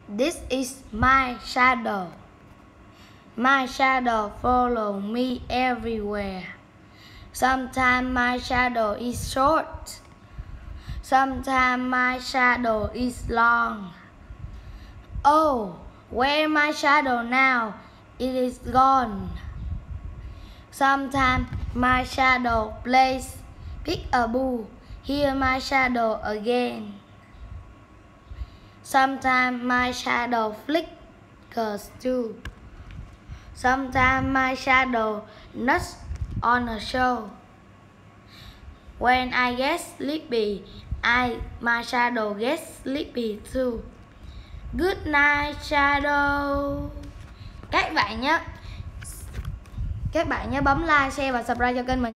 This is my shadow. My shadow follow me everywhere. Sometimes my shadow is short. Sometimes my shadow is long. Oh, where my shadow now? It is gone. Sometimes my shadow plays peek-a-boo. Hear my shadow again. Sometimes my shadow flickers too. Sometimes my shadow nuts on a show. When I get sleepy, my shadow gets sleepy too. Good night, shadow. Các bạn nhé bấm like, share và subscribe cho kênh mình.